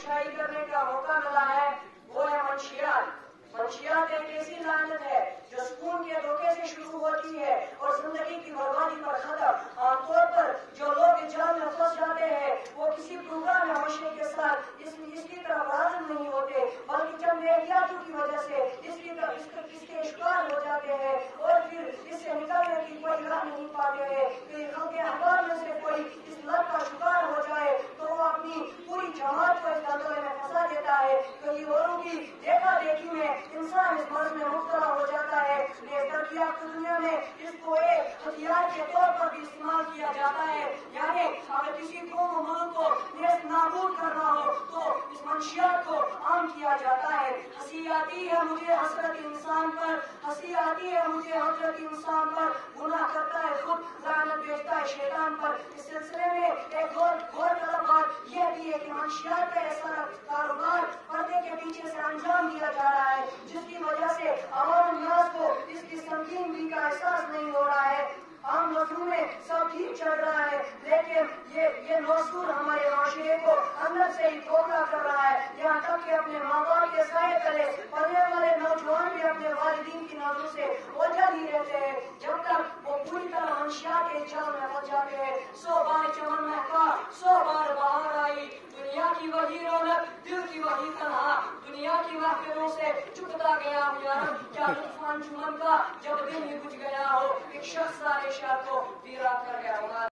اچھائی کرنے کا موقع ملا ہے وہ ہے منشیات۔ منشیات ایک ایسی لعنت ہے جو سکون کے دھوکے سے شروع ہوتی ہے اور زندگی کی بربادی پر ختم۔ عام طور پر جو لوگ اس جال میں پھنس جاتے ہیں وہ کسی پروگرام یا مشن کے ساتھ اس کی طرف راغب نہیں ہوتے، بلکہ چند احتیاطوں کی وجہ سے اس کے شکار ہو جاتے ہیں اور پھر اس سے نکلنے کی کوئی راہ نہیں پاتے ہیں۔ کہ خلق احباب میں سے کوئی اس لت کا شکار ہو جائے تو وہ اپنی پوری جماعت کو اس دھندے میں پھنسا دیتا ہے۔ کئی اوروں کی دیکھا دیکھی میں انسان اس مرض میں مبتلا ہو جاتا ہے۔ ترقی یافتہ دنیا میں اس کو ایک ہتھیار کے طور پر بھی استعمال کیا جاتا ہے، یعنی اگر کسی قوم و ملک کو نیست نابود کرنا ہو تو اس منشیات کو عام کیا جاتا ہے۔ ہنسی آتی ہے مجھے حسرت انسان پر، ہنسی آتی ہے مجھے حسرت انسان پر، گناہ کرتا ہے خود لعنت بھیجتا ہے شیطان پر۔ اس سلسلے میں ایک غور طلب بات یہ بھی ہے کہ منشیات کا ایسا کاروبار پردے کے پیچھے سے انجام دیا جا رہا ہے جس کی وجہ سے عوام الناس کو اس کی سنگینی کا احساس نہیں ہو رہا ہے۔ عام لفظوں میں سب ٹھیک چل رہا ہے لیکن یہ نوسور ہمارے معاشرے کو اندر سے ہی دھوکہ کر رہا ہے، یہاں تک کہ اپنے ماں باپ کے سائے تلے پلنے والے نوجوان بھی اپنے والدین کی نظروں سے اوجھل ہی رہتے ہیں جب تک وہ پوری طرح منشیات کے جال میں پھنس جاتے ہیں۔ 100 بار چمن مہکا 100 بار بہار آئی، دنیا کی وہی رونق دل کی وہی تنہا، دنیا کی محفلوں سے چکتا گیا ہوں یار، کیا طوفان چمن کا جب دل ہی بجھ گیا ہو، ایک شخص سارے شہر کو ویران کر گیا ہوگا۔